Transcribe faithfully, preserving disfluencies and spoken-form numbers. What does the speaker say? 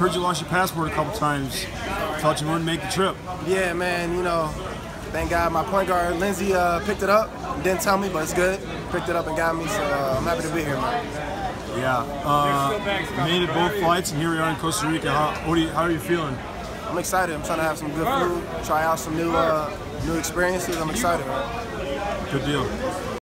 Heard you lost your passport a couple times. Thought you wouldn't make the trip. Yeah, man, you know, thank God my point guard, Lindsay, uh, picked it up. Didn't tell me, but it's good. Picked it up and got me, so uh, I'm happy to be here, man. Yeah, uh, made it both flights, and here we are in Costa Rica. How, what do you, how are you feeling? I'm excited. I'm trying to have some good food, try out some new, uh, new experiences. I'm excited, man. Good deal.